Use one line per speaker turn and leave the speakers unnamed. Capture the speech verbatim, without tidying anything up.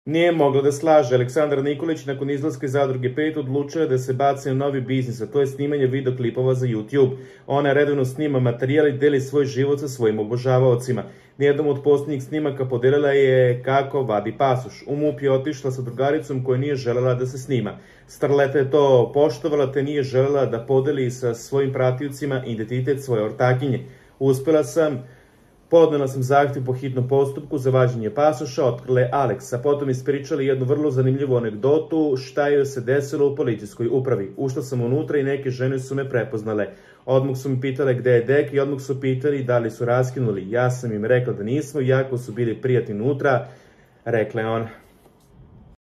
Nije mogla da slaže. Aleksandar Nikolić nakon izlaska iz Zadruge pet odlučio je da se baci na novi biznis, a to je snimanje videoklipova za YouTube. Ona redovno snima materijal i deli svoj život sa svojim obožavaocima. Nijednom od posljednjih snimaka podelila je kako vadi pasoš. U MUP je otišla sa drugaricom koja nije želela da se snima. Starleta je to poštovala te nije želela da podeli sa svojim pratiocima identitet svoje ortakinje. Uspela sam... Podnela sam zahtjev po hitnom postupku za vađenje pasoša, otkrila je Aleksa. Potom ispričali jednu vrlo zanimljivu anegdotu šta joj se desilo u policijskoj upravi. Ušla sam unutra i neke žene su me prepoznale. Odmah su mi pitale gde je dek i odmah su pitali da li su raskinuli. Ja sam im rekla da nismo, iako su bili prijatni unutra, rekla je ona.